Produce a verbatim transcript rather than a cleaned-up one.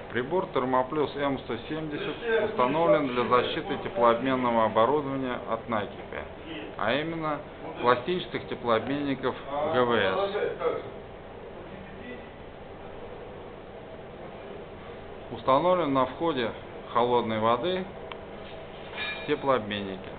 Прибор Термоплюс М сто семьдесят установлен для защиты теплообменного оборудования от накипи, а именно пластинчатых теплообменников ГВС. Установлен на входе холодной воды в теплообменнике.